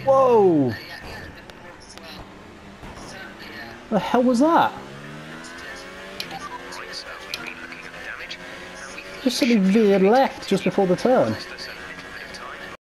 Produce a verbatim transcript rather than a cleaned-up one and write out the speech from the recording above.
Whoa! The hell was that? Just suddenly veered left just before the turn.